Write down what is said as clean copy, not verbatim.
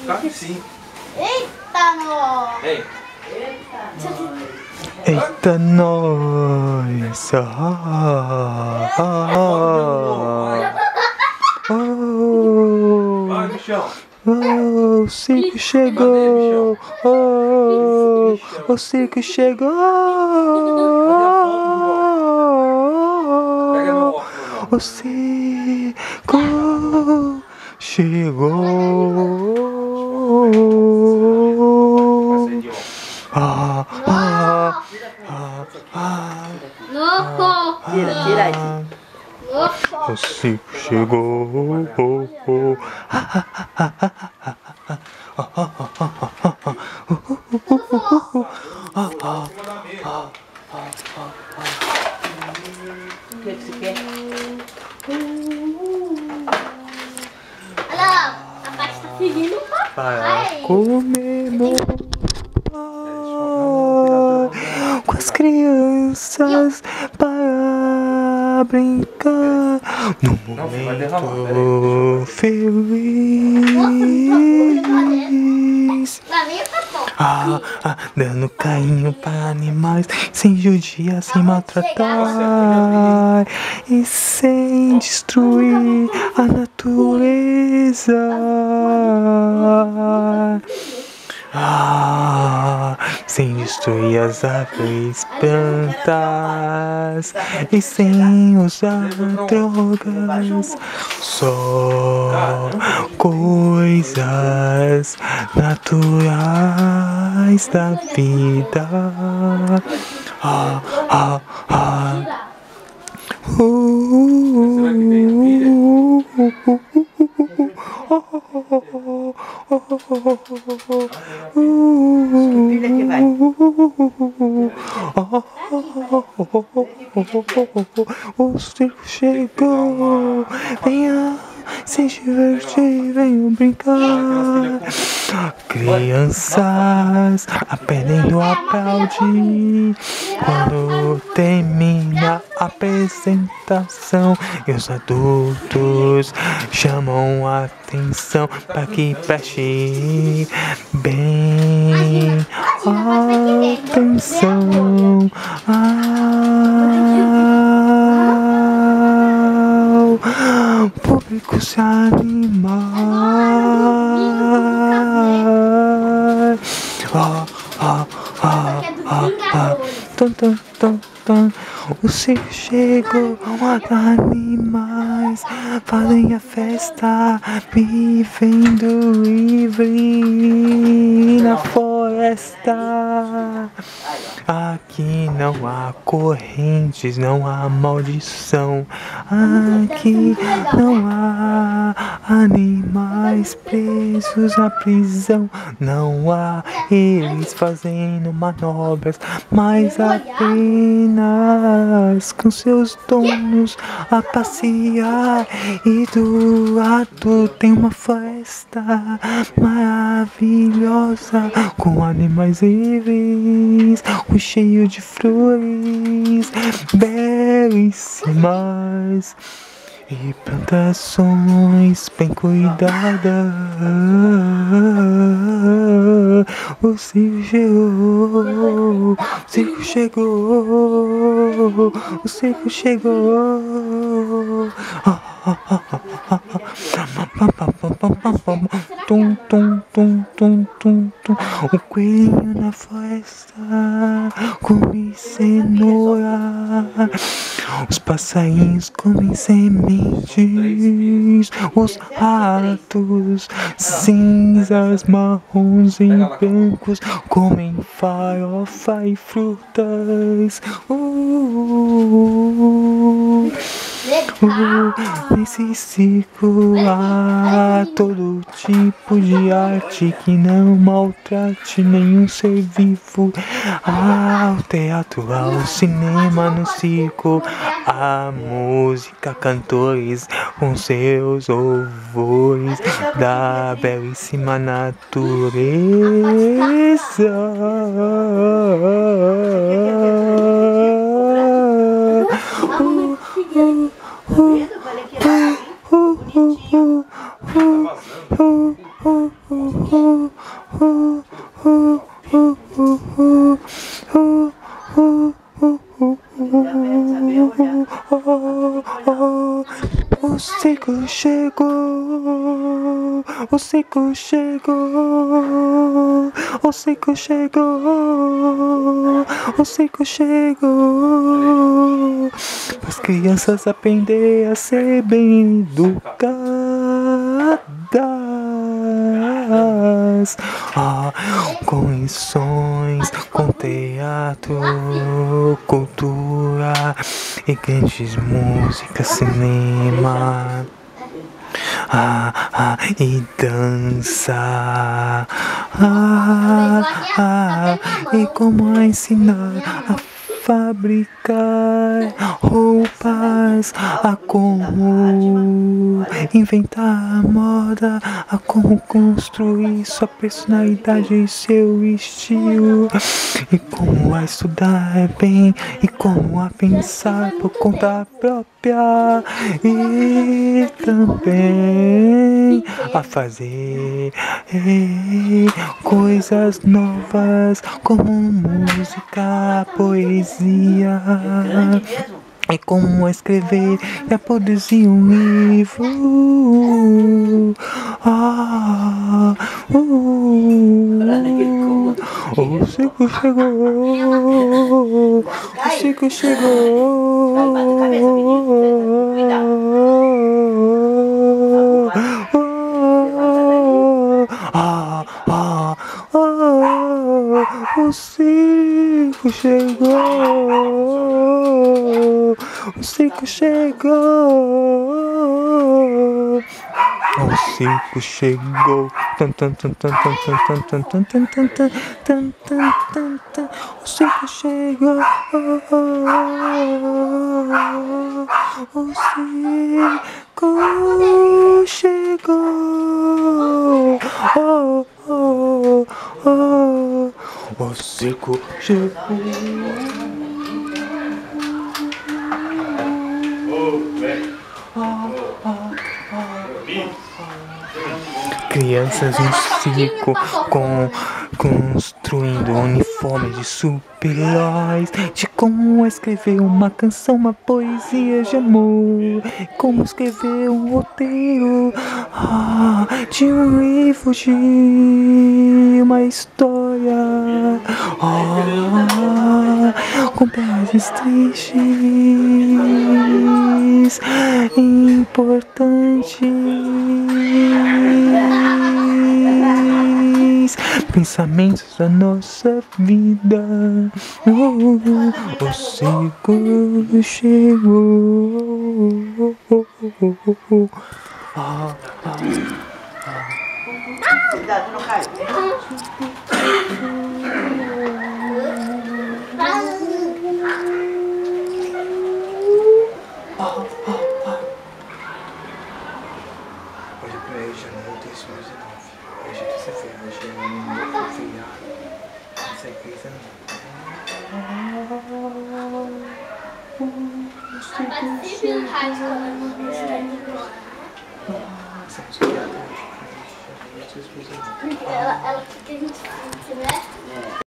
Claro que sim. Eita, nós! Ei. Eita, nós! Vai, bichão. O circo chegou! O circo chegou! Pega meu óculos, O circo chegou! Louco! Tira aí. Louco! O circo chegou! O que você quer? Olha lá, a parte tá seguindo o papai. Para comemorar com as crianças para brincar no momento feliz. Lá vem o papai. Dando carinho para animais, sem judiar, sem maltratar e sem destruir a natureza. Sem destruir as árvores, plantas e sem usar drogas, só coisas naturais da vida. Filha que vai. O circo chegou, venha se divertir, venham brincar. Crianças aprendendo a aplaudir quando termina a apresentação e os adultos chamam a atenção para que preste bem atenção ao público se animar. O circo chegou, animais fazem a festa, vivendo livre na floresta. Aqui não há correntes, não há maldição. Aqui não há animais presos na prisão. Não há eles fazendo manobras, mas apenas com seus donos a passear. E do lado tem uma floresta maravilhosa com animais livres, cheio de flores belíssimas e plantações bem cuidadas. O circo chegou, o circo chegou, o circo chegou. Tum, tum, tum, tum, tum, tum. O coelhinho na floresta come cenoura. Os passarinhos comem sementes. Os ratos cinzas, marrons e brancos comem farofa e frutas. Nesse circo há todo tipo de arte que não maltrate nenhum ser vivo. Há o teatro, há o cinema no circo, há música, cantores com seus louvores da belíssima natureza. O ciclo chegou, o ciclo chegou, o ciclo chegou, o ciclo chegou. As crianças aprender a ser bem educadas, com lições, com teatro, cultura e grandes músicas, cinema, e dança, e como ensinar a fabricar roupas, a como inventar a moda, a como construir sua personalidade e seu estilo, e como a estudar bem, e como a pensar por conta própria, e também a fazer coisas novas como música, poesia, e como escrever e a produzir um livro. O ciclo chegou, o ciclo chegou. O ciclo chegou, o ciclo chegou, o ciclo chegou, tan tan tan tan tan tan tan tan tan tan tan tan tan tan, o ciclo chegou, o ciclo chegou, o ciclo chegou. Crianças em circo construindo uniformes de super-heróis, de como escrever uma canção, uma poesia de amor, como escrever um roteiro de um livro, de uma história, com personagens tristes, importantes, pensamentos da nossa vida. O ciclo chegou. Cuidado, não cai. Olha pra ele, janeiro de 2019. Hoje é terça-feira, hoje é um feriado. Não sei o que é isso, Ela fica, a gente fica, né?